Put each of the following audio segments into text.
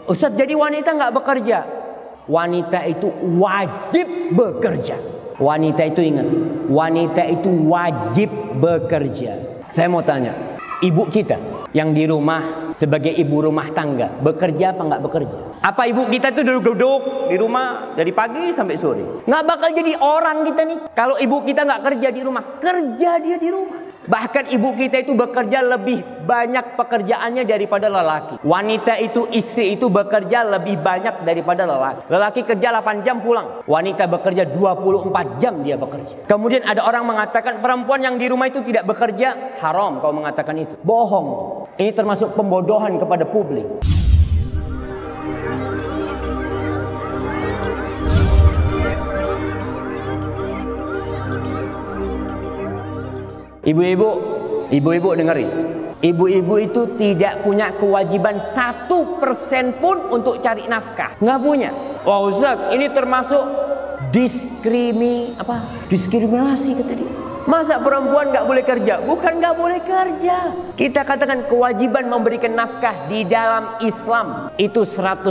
Ustadz, jadi wanita nggak bekerja? Wanita itu wajib bekerja. Wanita itu ingat, wanita itu wajib bekerja. Saya mau tanya, ibu kita yang di rumah sebagai ibu rumah tangga, bekerja apa nggak bekerja? Apa ibu kita tuh duduk-duduk di rumah dari pagi sampai sore? Nggak bakal jadi orang kita nih kalau ibu kita nggak kerja di rumah. Kerja dia di rumah. Bahkan ibu kita itu bekerja lebih banyak pekerjaannya daripada lelaki. Wanita itu, istri itu bekerja lebih banyak daripada lelaki. Lelaki kerja 8 jam pulang. Wanita bekerja 24 jam dia bekerja. Kemudian ada orang mengatakan perempuan yang di rumah itu tidak bekerja. Haram kau mengatakan itu. Bohong. Ini termasuk pembodohan kepada publik. Ibu-ibu dengerin. Ibu-ibu itu tidak punya kewajiban 1% pun untuk cari nafkah. Nggak punya. Oh Ustaz, ini termasuk diskriminasi kata dia. Masa perempuan nggak boleh kerja? Bukan nggak boleh kerja. Kita katakan kewajiban memberikan nafkah di dalam Islam itu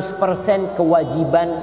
100% kewajiban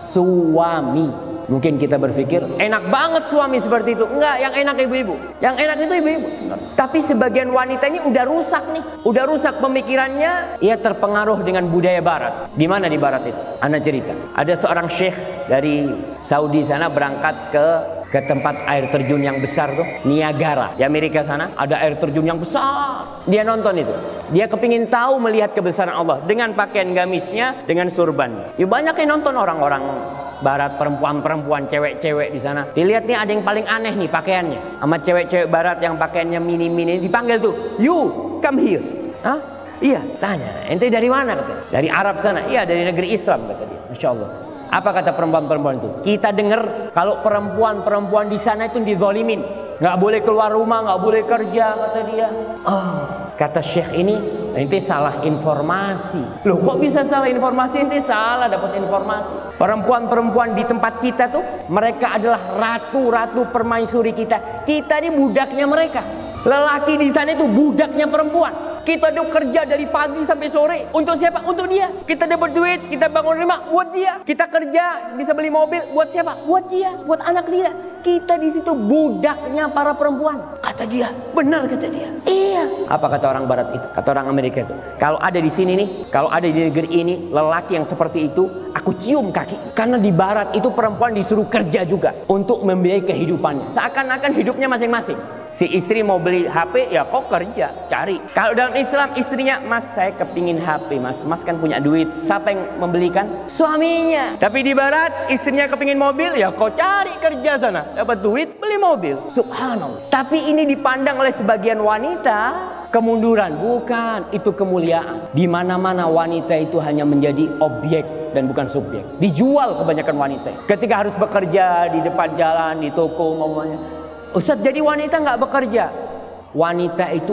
suami. Mungkin kita berpikir enak banget suami seperti itu. Enggak, yang enak ibu-ibu. Yang enak itu ibu-ibu. Tapi sebagian wanita ini udah rusak nih. Udah rusak pemikirannya. Ia terpengaruh dengan budaya barat. Di mana di barat itu? Ana cerita. Ada seorang syekh dari Saudi sana berangkat ke tempat air terjun yang besar tuh, Niagara. Di Amerika sana ada air terjun yang besar. Dia nonton itu. Dia kepingin tahu melihat kebesaran Allah dengan pakaian gamisnya, dengan surban. Ya banyak yang nonton orang-orang barat, perempuan-perempuan, cewek-cewek di sana. Dilihat nih ada yang paling aneh nih pakaiannya. Sama cewek-cewek barat yang pakaiannya mini-mini dipanggil tuh, "You come here." Hah? Iya, tanya, "Ente dari mana?" katanya. "Dari Arab sana." "Iya, dari negeri Islam," kata dia. Masya Allah. Apa kata perempuan-perempuan itu? Kita dengar kalau perempuan-perempuan di sana itu dizolimin. Nggak boleh keluar rumah, nggak boleh kerja, kata dia. Oh, kata syekh ini, ente salah informasi. Loh, kok bisa salah informasi? Ente salah dapat informasi. Perempuan-perempuan di tempat kita tuh, mereka adalah ratu-ratu permaisuri kita. Kita ini budaknya mereka. Lelaki di sana itu budaknya perempuan. Kita udah kerja dari pagi sampai sore. Untuk siapa? Untuk dia. Kita dapat duit, kita bangun rumah buat dia. Kita kerja, bisa beli mobil buat siapa? Buat dia, buat anak dia. Kita di situ budaknya para perempuan. Kata dia, benar kata dia. Iya. Apa kata orang barat itu? Kata orang Amerika itu. Kalau ada di sini nih, kalau ada di negeri ini lelaki yang seperti itu, aku cium kaki. Karena di barat itu perempuan disuruh kerja juga untuk membiayai kehidupannya. Seakan-akan hidupnya masing-masing. Si istri mau beli HP, ya kok kerja, cari. Kalau dalam Islam istrinya, "Mas, saya kepingin HP, mas. Mas kan punya duit." Siapa yang membelikan? Suaminya. Tapi di barat istrinya kepingin mobil, ya kok cari kerja sana. Dapat duit, beli mobil. Subhanallah. Tapi ini dipandang oleh sebagian wanita kemunduran. Bukan, itu kemuliaan. Di mana-mana wanita itu hanya menjadi objek dan bukan subjek. Dijual kebanyakan wanita. Ketika harus bekerja di depan jalan, di toko ngomongnya, "Ustadz, jadi wanita nggak bekerja?" Wanita itu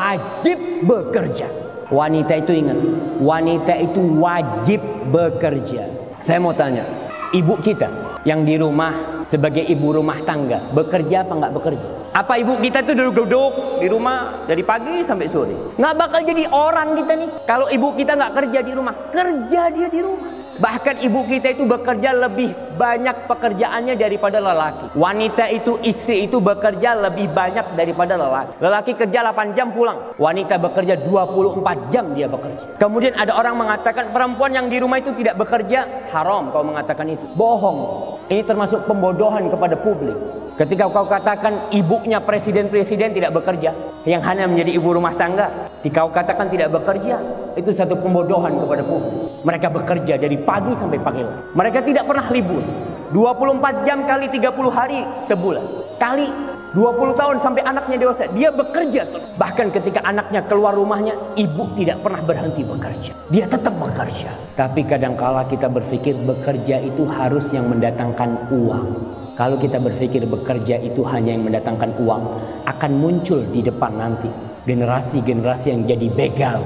wajib bekerja. Wanita itu ingat, wanita itu wajib bekerja. Saya mau tanya, ibu kita yang di rumah sebagai ibu rumah tangga, bekerja apa nggak bekerja? Apa ibu kita tuh duduk-duduk di rumah dari pagi sampai sore? Nggak bakal jadi orang kita nih kalau ibu kita nggak kerja di rumah. Kerja dia di rumah. Bahkan ibu kita itu bekerja lebih banyak pekerjaannya daripada lelaki. Wanita itu, istri itu bekerja lebih banyak daripada lelaki. Lelaki kerja 8 jam pulang. Wanita bekerja 24 jam dia bekerja. Kemudian ada orang mengatakan perempuan yang di rumah itu tidak bekerja. Haram kau mengatakan itu. Bohong. Ini termasuk pembodohan kepada publik. Ketika kau katakan ibunya presiden-presiden tidak bekerja, yang hanya menjadi ibu rumah tangga, kau katakan tidak bekerja, itu satu pembodohan kepada publik. Mereka bekerja dari pagi sampai pagi. Mereka tidak pernah libur. 24 jam kali 30 hari sebulan. Kali 20 tahun sampai anaknya dewasa, dia bekerja terus. Bahkan ketika anaknya keluar rumahnya, ibu tidak pernah berhenti bekerja. Dia tetap bekerja. Tapi kadangkala kita berpikir bekerja itu harus yang mendatangkan uang. Kalau kita berpikir bekerja itu hanya yang mendatangkan uang, akan muncul di depan nanti generasi-generasi yang jadi begal,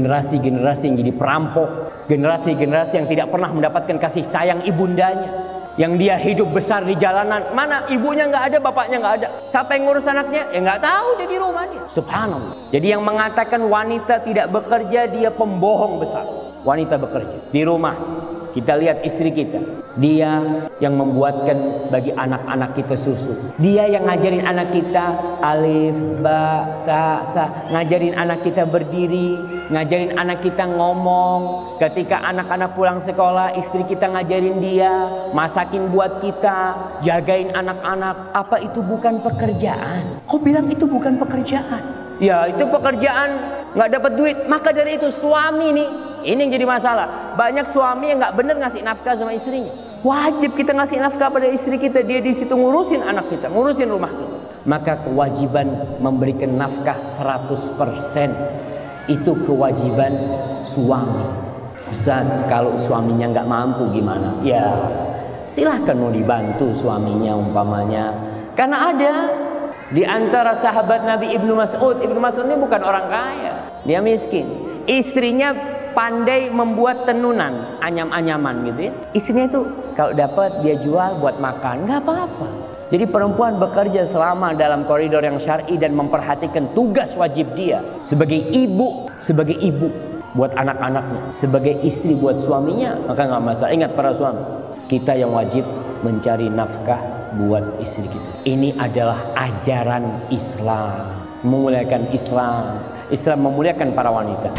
generasi-generasi yang jadi perampok, generasi-generasi yang tidak pernah mendapatkan kasih sayang ibundanya, yang dia hidup besar di jalanan, mana ibunya nggak ada, bapaknya nggak ada, siapa yang ngurus anaknya? Ya nggak tahu, dia di rumah dia. Subhanallah. Jadi yang mengatakan wanita tidak bekerja, dia pembohong besar. Wanita bekerja di rumah. Kita lihat istri kita, dia yang membuatkan bagi anak-anak kita susu, dia yang ngajarin anak kita alif, ba, ta, sa, ngajarin anak kita berdiri, ngajarin anak kita ngomong. Ketika anak-anak pulang sekolah, istri kita ngajarin dia, masakin buat kita, jagain anak-anak. Apa itu bukan pekerjaan? Kau bilang itu bukan pekerjaan? Ya itu pekerjaan, nggak dapat duit. Maka dari itu suami nih, ini yang jadi masalah. Banyak suami yang nggak bener ngasih nafkah sama istrinya. Wajib kita ngasih nafkah pada istri kita. Dia di situ ngurusin anak kita, ngurusin rumah kita. Maka kewajiban memberikan nafkah 100% itu kewajiban suami. Ustaz, kalau suaminya nggak mampu gimana? Ya silahkan mau dibantu suaminya umpamanya. Karena ada di antara sahabat Nabi Ibnu Mas'ud. Ibnu Mas'ud ini bukan orang kaya, dia miskin. Istrinya pandai membuat tenunan, anyam-anyaman gitu ya. Istrinya itu kalau dapat dia jual buat makan, nggak apa-apa. Jadi perempuan bekerja selama dalam koridor yang syar'i dan memperhatikan tugas wajib dia sebagai ibu buat anak-anaknya, sebagai istri buat suaminya, maka nggak masalah. Ingat para suami, kita yang wajib mencari nafkah buat istri kita. Ini adalah ajaran Islam, memuliakan Islam. Islam memuliakan para wanita.